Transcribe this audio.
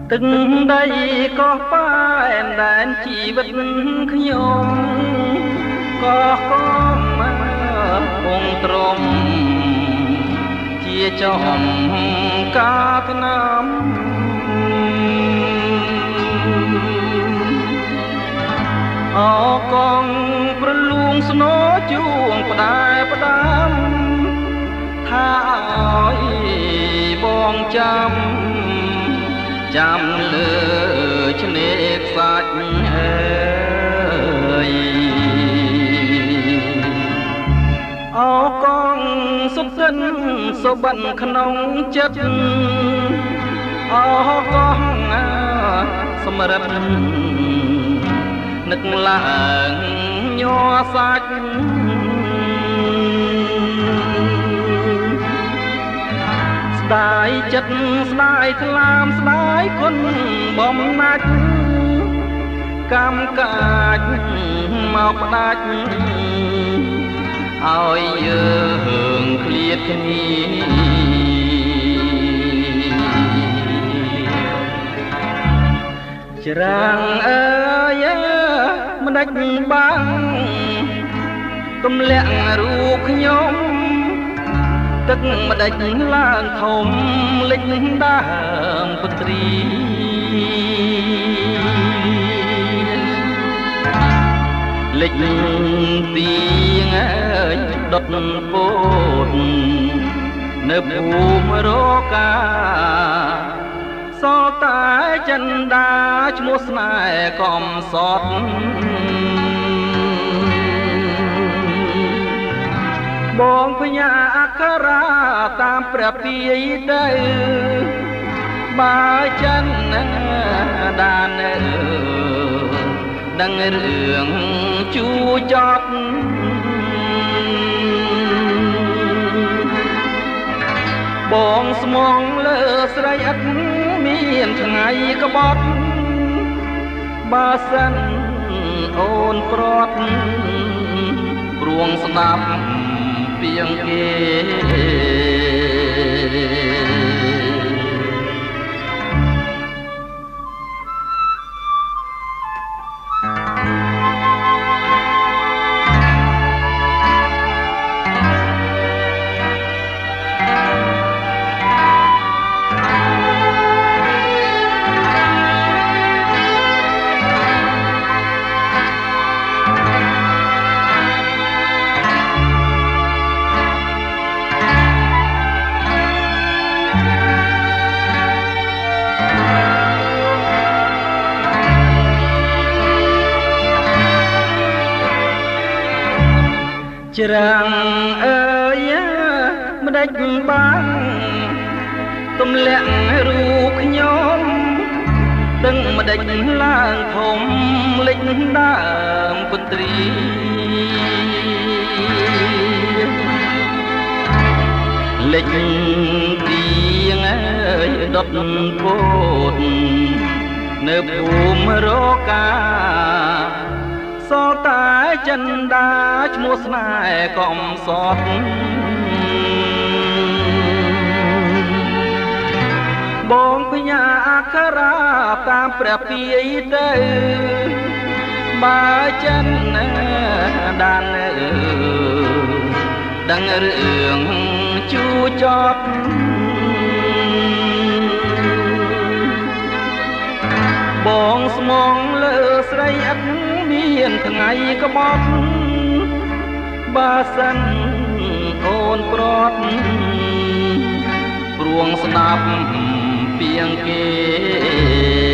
ទឹកដីក៏ប៉ែនដែនជីវិតខ្ញុំក៏កមពងទ្រមជាចំកាថ្នាំអកងប្រលួងស្នោជួងផ្ដែផ្ដាំថាឲ្យបងចាំលើឆ្នេរខ្សាច់អើយអកងសុខសិនសុបិនក្នុងចិត្តអកងសម្រិតនឹកឡើងញ័រសាច់ស្ដាយចិត្តស្ដាយថ្លាមស្ដាយគុណបំណាច់កម្មកាចមកផ្ដាច់ឲ្យយើងឃ្លាតគ្នាច្រាំងអើយមិនដាច់បាំងទម្លាក់រូបខ្ញុំទឹកម្ដេចឡើងធំលិចដើមពទ្រីលិចទៀងអើយដុតពោតនៅភូមិរកាសល់តែចិនដាឈ្មោះស្នេហ៍កំសត់បងភញាអក្ខរាតាមព្រះពាយទៅបើចិនដានដឹងរឿងជួចត់បងស្មងលើស្រីឥតមានថ្ងៃក្បត់បើសិនអូនប្រត់ព្រួងស្ដាប់ពីងគេច្រាំងអើយមិនដាច់បាំងទម្លាក់រូបខ្ញុំដឹងមិនដាច់ឡើងធំលិចដើមពទ្រីលិចទៀងអើយដុតពោតនៅភូមិរកាសល់តែចិនដាឈ្មោះស្នេហ៍កំសត់បងភញាអក្ខរាតាមព្រះពាយទៅបើចិនដានដឹងរឿងជួចត់បងស្មងលើស្រីឥតមានថ្ងៃក្បត់បើសិនអូនប្រត់ព្រួងស្ដាប់ពីងគេ